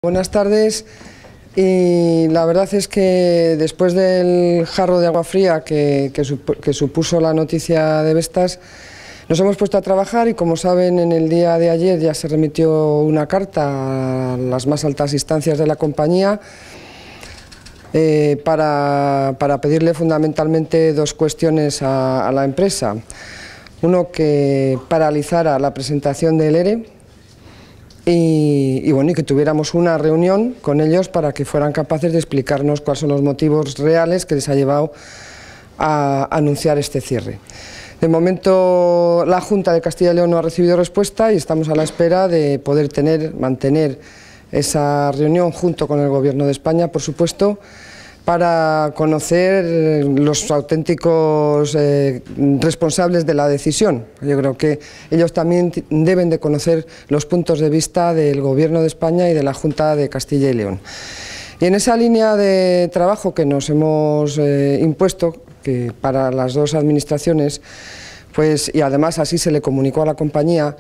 Buenas tardes, y la verdad es que después del jarro de agua fría que supuso la noticia de Vestas, nos hemos puesto a trabajar y, como saben, en el día de ayer ya se remitió una carta a las más altas instancias de la compañía para pedirle fundamentalmente dos cuestiones a la empresa. Uno, que paralizara la presentación del ERE y que tuviéramos una reunión con ellos para que fueran capaces de explicarnos cuáles son los motivos reales que les ha llevado a anunciar este cierre. De momento la Junta de Castilla y León no ha recibido respuesta y estamos a la espera de poder mantener esa reunión junto con el Gobierno de España, por supuesto, para conocer los auténticos responsables de la decisión. Yo creo que ellos también deben de conocer los puntos de vista del Gobierno de España y de la Junta de Castilla y León. Y en esa línea de trabajo que nos hemos impuesto, que para las dos administraciones, y además así se le comunicó a la compañía,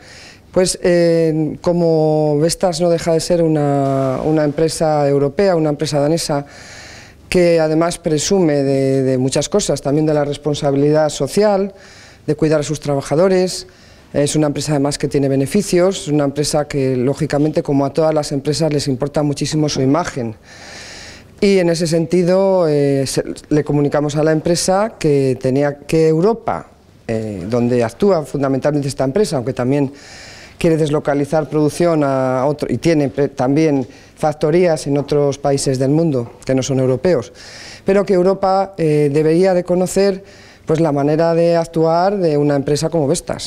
como Vestas no deja de ser una empresa europea, una empresa danesa, que además presume de muchas cosas, también de la responsabilidad social, de cuidar a sus trabajadores. Es una empresa además que tiene beneficios, es una empresa que lógicamente, como a todas las empresas, les importa muchísimo su imagen. Y en ese sentido le comunicamos a la empresa que Europa, donde actúa fundamentalmente esta empresa, aunque también quiere deslocalizar producción a otro, y tiene también factorías en otros países del mundo que no son europeos, pero que Europa debería de conocer la manera de actuar de una empresa como Vestas,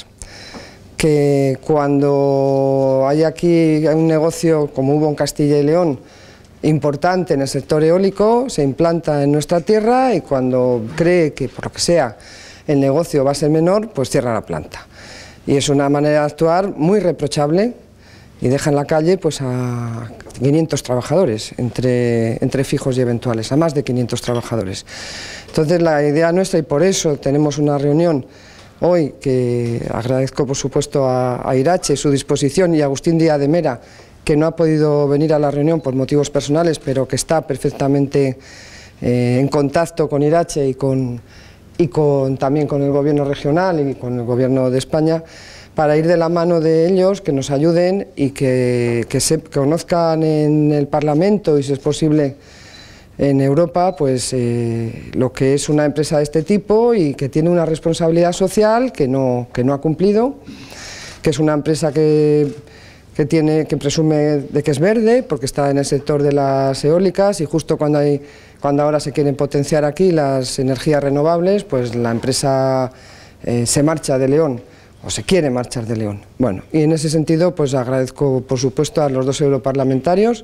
que cuando hay aquí un negocio como hubo en Castilla y León importante en el sector eólico, se implanta en nuestra tierra y cuando cree que por lo que sea el negocio va a ser menor, pues cierra la planta. Y es una manera de actuar muy reprochable y deja en la calle a 500 trabajadores, entre fijos y eventuales, a más de 500 trabajadores. Entonces la idea nuestra, y por eso tenemos una reunión hoy, que agradezco por supuesto a Irache su disposición, y a Agustín Díaz de Mera, que no ha podido venir a la reunión por motivos personales, pero que está perfectamente en contacto con Irache y también con el Gobierno regional y con el Gobierno de España, para ir de la mano de ellos, que nos ayuden y que se conozcan en el Parlamento y, si es posible, en Europa, lo que es una empresa de este tipo y que tiene una responsabilidad social que no ha cumplido, que es una empresa que presume de que es verde, porque está en el sector de las eólicas, y justo cuando ahora se quieren potenciar aquí las energías renovables, la empresa se marcha de León, o se quiere marchar de León. Bueno, y en ese sentido agradezco por supuesto a los dos europarlamentarios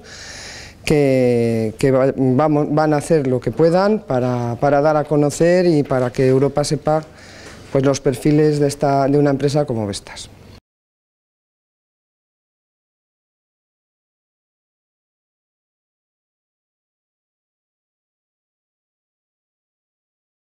que van a hacer lo que puedan para dar a conocer y para que Europa sepa los perfiles de una empresa como Vestas.